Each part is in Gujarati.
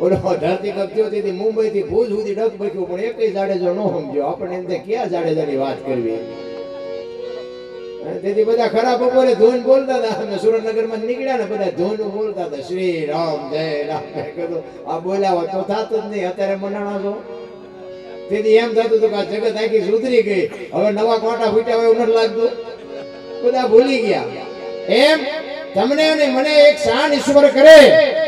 ઓલો ધરતી કપત્યો થી મુંબઈ થી ભુજ સુધી ડગ બક્યું પણ એકય જાડેજો ન સમજ્યો. આપણે એમ કે ક્યાં જાડેજાની વાત કરવી. તેથી બધા ખરા બપોરે ધૂન બોલતા હતા. અમે સુરેન્દ્રનગરમાં નીકળ્યા ને બધા ધૂન બોલતા હતા, શ્રી રામ જય રામ. કીધું આ બોલ્યા તો થતું જ નહીં. અત્યારે મનાણા છો તેથી એમ થતું હતું કે આ જગત આખી સુધરી ગઈ, હવે નવા કોટા ફૂટ્યા હોય એવું નથી લાગતું. બધા ભૂલી ગયા. એમ તમને અને મને એક શાન ઈશ્વર કરે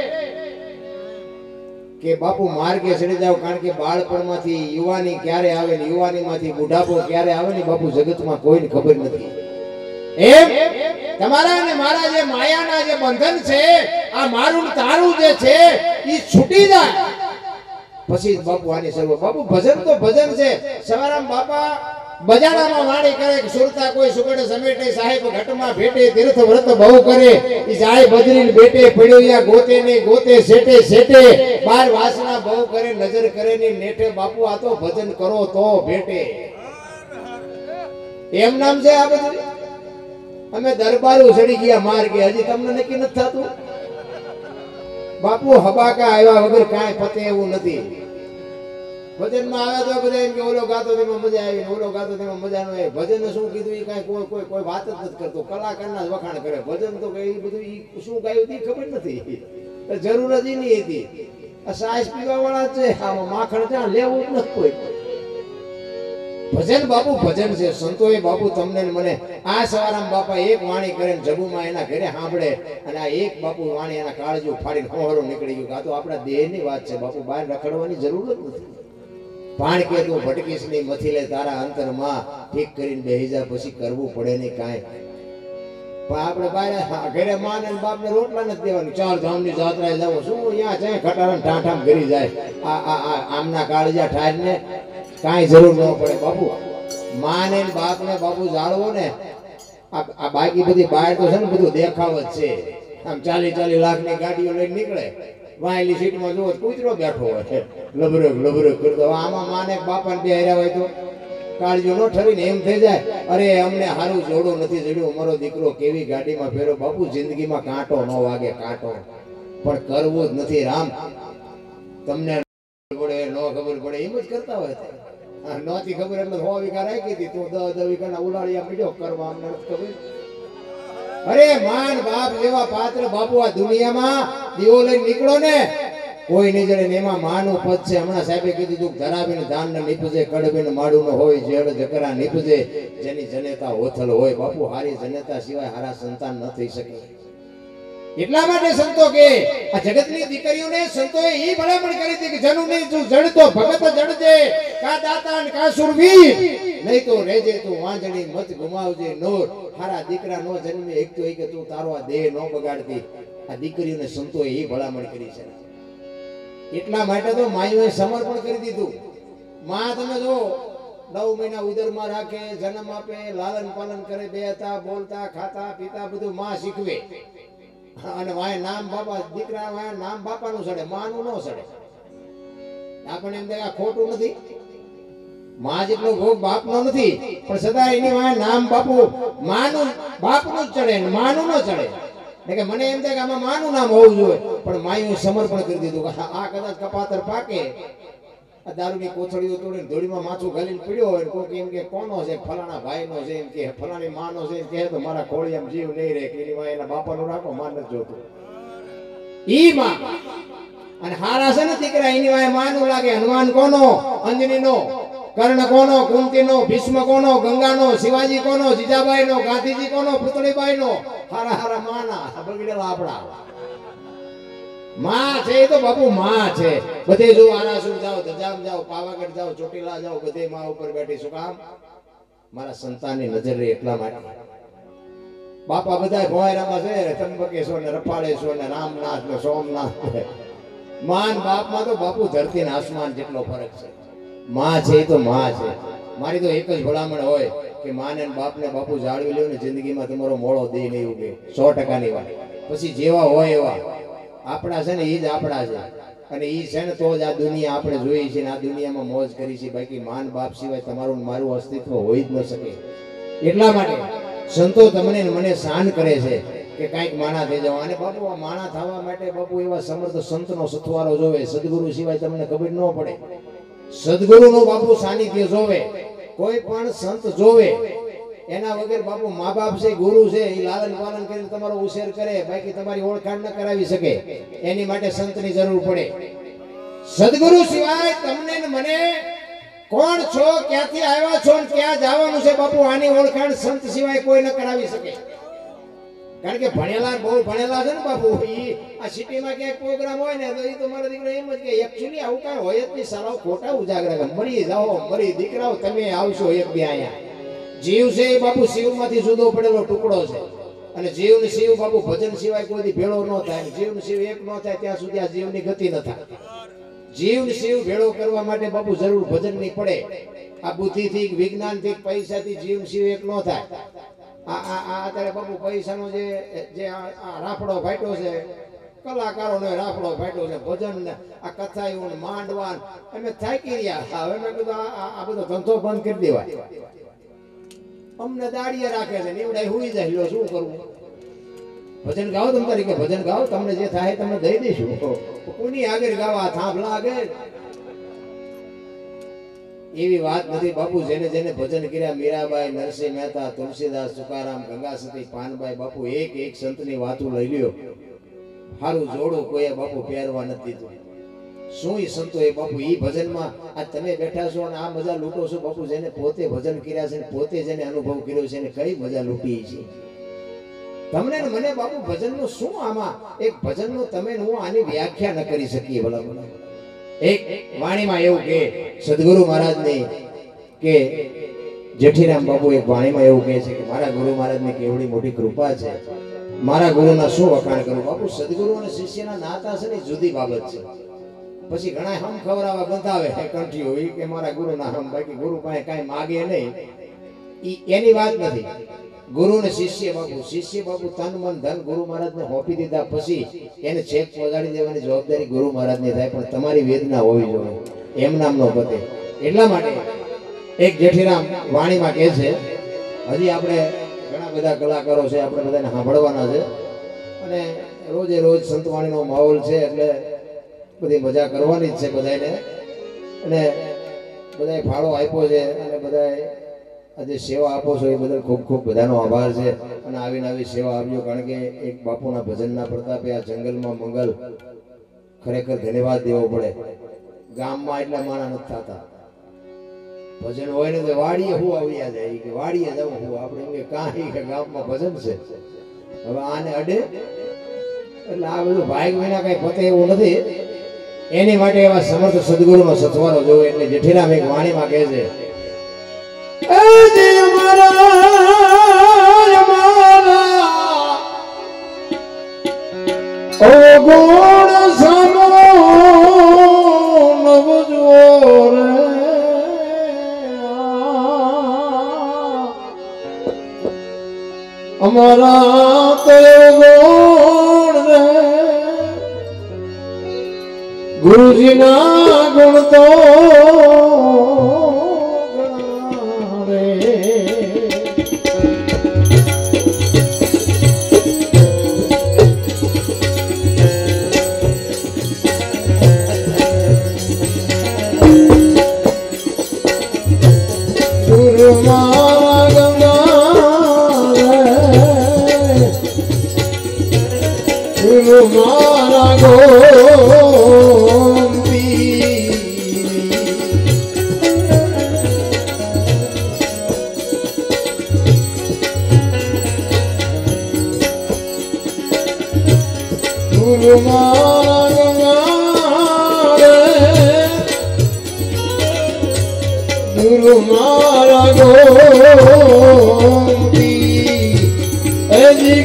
કે બાપુ માર્ગે ચડી જાવ. કારણ કે બાળપણમાંથી યુવાની ક્યારે આવે ને યુવાનીમાંથી બુઢાપો ક્યારે આવે ને બાપુ જગતમાં કોઈને ખબર નથી. એમ તમારા અને મારા જે માયાના જે બંધન છે, આ મારું તારું જે છે એ છૂટી જાય પછી બાપુ આની સર્વ. બાપુ ભજન તો ભજન છે. સવારામ બાપા બજાડામાં વાણી કરે, સુરતા કોઈ સુગડ સમેટે, સાહેબ ઘટમાં ભેટે, તીર્થ વ્રત બહુ કરે, ઈ જાય બદરીને બેટે, પડ્યો ગોતે ને ગોતે સેટે સેટે, બાર વાસના બહુ કરે, નજર કરે ની નેઠે. બાપુ આ તો ભજન કરો તો ભેટે. એમ નામ છે આ બધું. અમે દરબારું ચડી ગયા માર્ગે, હજી તમને નક્કી નથી થતું. બાપુ હબાકા આવ્યા વગર કાંઈ પતે એવું નથી. ભજનમાં આવે તો બધા એમ કે ઓલો ગાતો તેમાં મજા આવી, ઓલો ગાતો તેમાં મજા ન આવી. ભજન શું કીધું એ કાંઈ કોઈ વાત જ નથી કરતો. કલાકારના જ વખાણ કરે. ભજન તો કઈ બધું શું ગાયું એ ખબર નથી, જરૂર જ નહીં હતી. આ સાસ પીવા વાળા છે, આમાં માખણ ત્યાં લેવું જ નથી કોઈ. ભજન બાપુ ભજન છે. સંતોએ બાપુ તમને મને આ સવારામ બાપા એક વાણી કરે જગુમાં એના ઘરે સાંભળે, અને આ એક બાપુ વાણી એના કાળજુ ફાડીને હોહરો નીકળી ગયું. આ તો આપણા દેહની વાત છે બાપુ, બહાર રખડવાની જરૂર જ નથી. પાણ કે તું ભટકીશ નહીં, મથી લે તારા અંતરમાં, ઠીક કરીને બેહી જા પછી કરવું પડે નહીં કાંઈ. પણ આપણે બહાર ઘરે માન અને બાપને રોટલા નથી દેવાનું. 4 ધામની જાત્રાએ જવું શું અહીંયા જાય ખટારામ ઠાઠામ કરી જાય. આમના કાળજા ઠારને કાંઈ જરૂર ન પડે બાપુ. માં ને બાપ ને બાપુ જાળવો ને. આ બાકી બધી બહાર તો છે ને બધું દેખાવ જ છે. આમ 40 લાખની ગાડીઓ લઈને નીકળે, વાયેલી સીટમાં જોવો કૂતરો બેઠો હોય લબરક કરતો. આમાં માને બાપાને બે હાર્યા હોય તો કાળજો ન ઠરીને એમ થઈ જાય, અરે અમને સારું જોડો નથી જડ્યું, અમારો દીકરો કેવી ગાડીમાં ફેરો. બાપુ જિંદગીમાં કાંટો ન વાગે, કાંટો પણ કરવું જ નથી. રામ તમને પડે ન ખબર પડે એમ જ કરતા હોય. નહોતી ખબર એટલે 100 વીઘા રાખી હતી, તો 10 વીઘાના ઉલાળિયા મળ્યો કરવા અમને ખબર. અરે માન બાપ જેવા પાત્ર બાપુ આ દુનિયામાં દીવો લઈને નીકળો ને કોઈ નહીં જડે. એમાં માનું પદ છે. હમણાં સાહેબે કીધું તું ધરાવીને ધાન ને નીપજે, કડબીને માડું ન હોય, જેડ જકરા નીપજે, જેની જનેતા હોથલ હોય. બાપુ હારી જનેતા સિવાય હારા સંતાન ન થઈ શકે. એટલા માટે સંતો કે આ જગતની દીકરીઓને સંતોએ ઈ ભલામણ કરી હતી કે જનુની તું જડતો ભગત જડજે, કા દાતા ને કા સુરવીર, નહીં તો રહેજે તું વાંજણી, મત ગુમાવજે નોર. હારા દીકરા નો જન્મે એક તો કે તું તારો આ દેહ નો બગાડતી. આ દીકરીઓને સંતોએ ઈ ભલામણ કરી છે. એટલા માટે તો માયુએ સમર્પણ કરી દીધું. માં તમે જો 9 મહિના ઉદરમાં રાખે, જન્મ આપે, લાલન પાલન કરે, બેતા બોલતા ખાતા પીતા બધું માં શીખવે. અને વાય નામ બાપા, દીકરા વાય નામ બાપાનું સડે, માનું ન સડે. આપણે એમ દેખા ખોટું નથી, માં જેટલો ભોગ બાપનો નથી, પણ સદા એની વાય નામ બાપુ માનું બાપનું જ ચડે, માનું ન ચડે. કે મને એમ થાય કે આમાં માનું નામ હોવું જોઈએ, પણ માયું સમર્પણ કરી દીધું કે આ કદાચ કપાતર પાકે, આ દારૂની કોથળીઓ તોડીને ધોળીમાં માથું ઘાલીને પડ્યો હોય, કોઈ એમ કે કોનો છે, ફલાણા ભાઈનો છે, એમ કે ફલાણી માનો છે, એમ કે તો મારા ખોળિયામાં જીવ નહીં રહે, કે એની માં એના બાપાનું રાખો, માન નથી જોતું. ઈ માં અને હારા છે ને દીકરા, એની વાય માનું લાગે. હનુમાન કોનો? અંજનીનો. કર્ણ કોનો? કુંતીનો. ભીષ્મ કોનો? ગંગાનો. શિવાજી કોનો? જીજાબાઈનો. ગાંધીજી કોનો? પુતળીબાઈનો. હારા હારા માના બગડેલા આપડા માં છે. તો બાપુ માં છે. બધે જો આરાસુર જાઓ, દજામ જાઓ, પાવાગઢ જાઓ, ચોટીલા જાઓ, બધે માં ઉપર બેઠી. શું કામ? મારા સંતાનની નજર રહે એટલા માટે. બાપા બધા ભોયરામાં છે, ત્રંબકેશ્વર ને રફાળેશ્વર ને રામનાથ ને સોમનાથ. માન બાપમાં તો બાપુ ધરતી ને આસમાન જેટલો ફરક છે. માં છે તો માં છે. મારી તો એક જ ભલામણ હોય કે માને બાપને બાપુ જાળવી લ્યો ને, જિંદગીમાં તમારો મોળો દે નહીં ઉગે. 100%ની વાત. પછી જેવા હોય એવા આપણા છે ને, એ જ આપણા છે. અને એ છે ને તો જ આ દુનિયા આપણે જોઈએ છીએ, આ દુનિયામાં મોજ કરી છે. બાકી માન બાપ સિવાય તમારું મારું અસ્તિત્વ હોઈ જ ન શકે. એટલા માટે સંતો તમને મને શાન કરે છે કે કાંઈક માણા થઈ જવા. અને બાપુ આ માણા થવા માટે બાપુ એવા સમર્થ સંતનો સથવારો જોવે. સદગુરુ સિવાય તમને ખબર ન પડે. સદગુરુનો બાપુ સાનિધ્ય જોવે. કોઈ પણ સંત જોવે. એના વગર બાપુ મા બાપ છે, ગુરુ છે, એ લાલન પાલન કરીને તમારો ઉછેર કરે, બાકી તમારી ઓળખાણ ન કરાવી શકે. એની માટે સંતની જરૂર પડે. સદગુરુ સિવાય તમને ને મને કોણ છો, ક્યાંથી આવ્યા છો, ક્યાં જવાનું છે બાપુ, આની ઓળખાણ સંત સિવાય કોઈ ન કરાવી શકે. કારણ કે ભણેલા બહુ ભણેલા છે ને બાપુ, આ સિટીમાં ક્યાંક પ્રોગ્રામ હોય ને તો એ તો મારા દીકરા એમ જ કે એકચ્યુઅલી આવું કાંઈ હોય જ નહીં. સારાઓ ખોટા ઉજાગરા મરી જાઓ, મરી દીકરાઓ તમે આવશો એક બે અહીંયા. જીવ છે એ બાપુ શિવમાંથી જુદો પડેલો ટુકડો છે. અને જીવ ને શિવ બાપુ ભજન સિવાય કોઈ ભેળો ન થાય. જીવ ને શિવ એક ન થાય ત્યાં સુધી આ જીવની ગતિ ન થાય. જીવ ને શિવ ભેળો કરવા માટે બાપુ જરૂર ભજનની પડે. આ બુદ્ધિથી, વિજ્ઞાનથી, પૈસાથી જીવ શિવ એક ન થાય. અત્યારે બાપુ પૈસાનો જે રાફડો ફાટ્યો છે, કલાકારોનો રાફડો ફાટ્યો છે, ભજન ને આ કથાઓ માંડવા અમે થાકી રહ્યા. હવે મેં કીધું આ બધો ધંધો બંધ કરી દેવાય. અમને દાડીએ રાખે છે, નીવડાય હુઈ જાય. શું કરવું? ભજન ગાઓ તમે તરીકે ભજન ગાઓ, તમને જે થાય તમને દઈ દઈશું. કોની આગળ ગાવા થાંભ લાગે એવી વાત નથી બાપુ. જેને જેને ભજન કર્યા, મીરાબાઈ, નરસિંહ મહેતા, તુલસીદાસ, સુકારામ, ગંગાસતી, પાનબાઈ, બાપુ એક એક સંતની વાતો લઈ લ્યો. સારું જોડું કોઈએ બાપુ પહેરવા નથી દીધું. શું એ સંતો એ બાપુ એ ભજનમાં આ તમે બેઠા છો અને આ મજા લૂંટો છો બાપુ. જેને પોતે ભજન કર્યા છે, પોતે જેને અનુભવ કર્યો છે, એને કઈ મજા લૂંટી છે તમને ને મને બાપુ. ભજનનું શું આમાં એક ભજનનું તમે હું આની વ્યાખ્યા ન કરી શકીએ. ભલા ભલા એક વાણીમાં એવું કે સદગુરુ મહારાજની કે જેઠીરામ બાપુ એક વાણીમાં એવું કહે છે કે મારા ગુરુ મહારાજની કેવડી મોટી કૃપા છે, મારા ગુરુના શું વખાણ કરું. બાપુ સદગુરુ અને શિષ્યના નાતા છે ને જુદી બાબત છે. પછી ઘણા હમ ખવરાવા બંધાવે કંઠીઓ એ કે મારા ગુરુના હમ, બાકી ગુરુ પાસે કાંઈ માગે નહીં. એની વાત નથી. ગુરુ ને શિષ્ય બાપુ, શિષ્ય બાપુ તન મન ધન ગુરુ મહારાજને હોપી દીધા પછી એને છેક પહોંચાડી દેવાની જવાબદારી ગુરુ મહારાજની થાય. પણ તમારી વેદના હોવી જોઈએ, એમ નામનો પતે. એટલા માટે એક જેઠીરામ વાણીમાં કહે છે, હજી આપણે ઘણા બધા કલાકારો છે, આપણે બધાને સાંભળવાના છે અને રોજે રોજ સંતવાણીનો માહોલ છે એટલે બધી મજા કરવાની જ છે બધાને. અને બધાએ ફાળો આપ્યો છે અને બધાએ આજે સેવા આપો છો એ બદલ ખૂબ ખૂબ બધાનો આભાર છે. અને આવીને આવી સેવા આપજો. કારણ કે એક બાપુના ભજનના પ્રતાપે આ જંગલમાં મંગલ ખરેખર ધન્યવાદ દેવો પડે. ગામમાં એટલા માણા નથી થતા. ભજન હોય ને તો વાડીએ હું આવ્યા જાય કે વાડીએ જવું હું આપણે એમ કે કાંઈ કે ગામમાં ભજન છે. હવે આને અડે એટલે આ બધું ભાગ વિના કઈ પતે એવું નથી. એની માટે એવા સમર્થ સદગુરુનો સથવારો જોવે. એટલે જેઠીરામ એક વાણીમાં કહે છે, ઓ ગુણ સમો નવજો રે અમારા તો ગુણ રે ગુરુજીના ગુણ તો મારા ગોપી ગુરુ મારા ગોપી એજી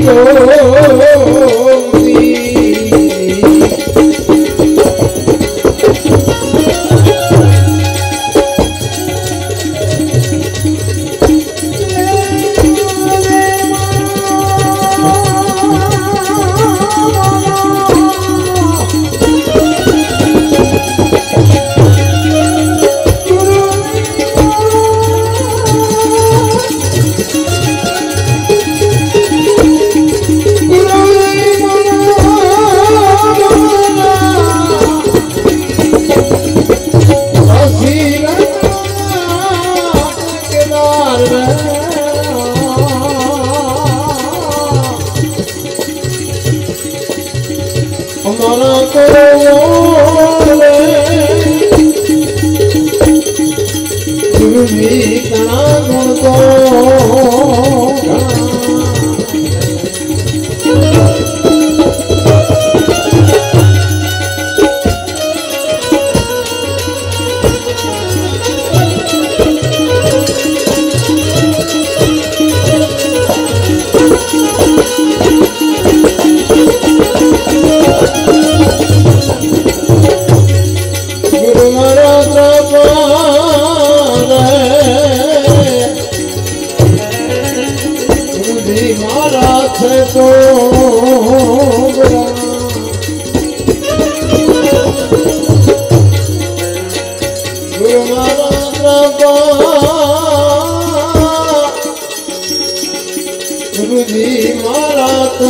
ગોપી ગુરુ मारा तो गुरु जी तना गुण तो तो गुरु जी मारा तो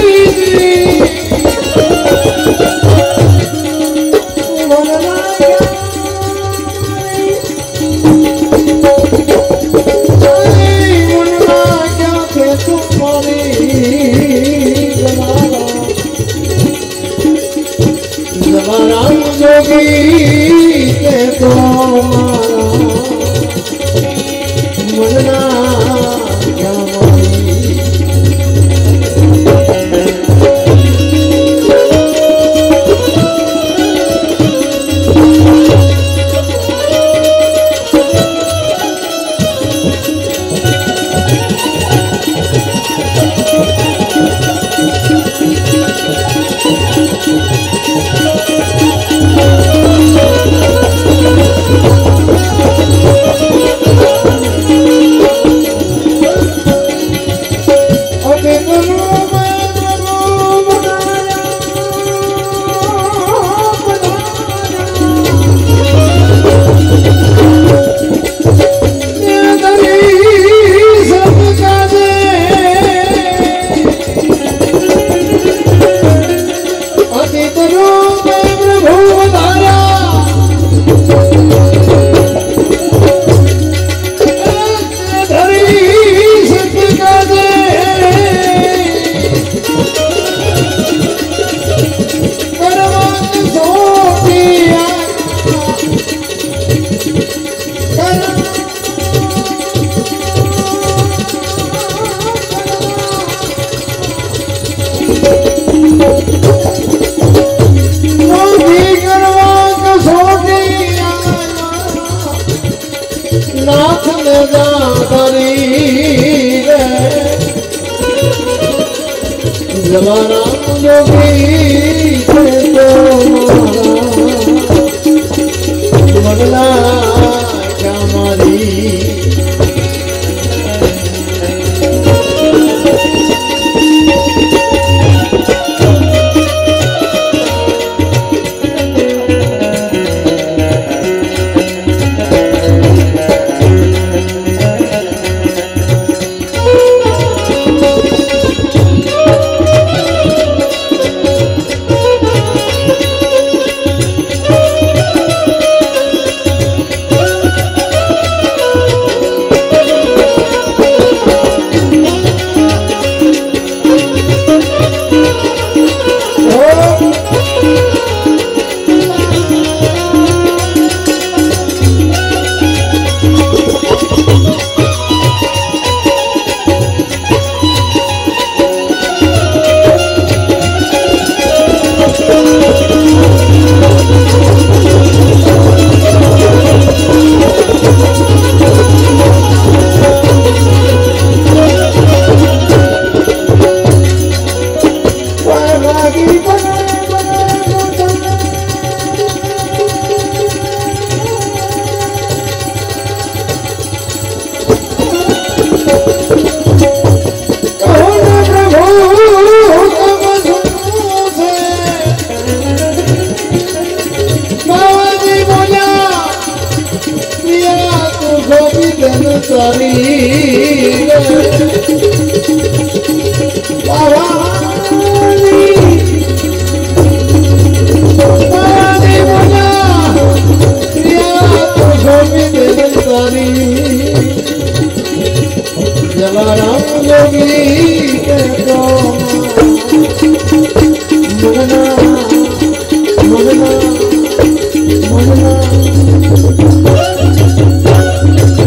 Bye. जोगी ते तो मनना क्या जमाना जोगी तो मनला क्या मारी जलाराम योगी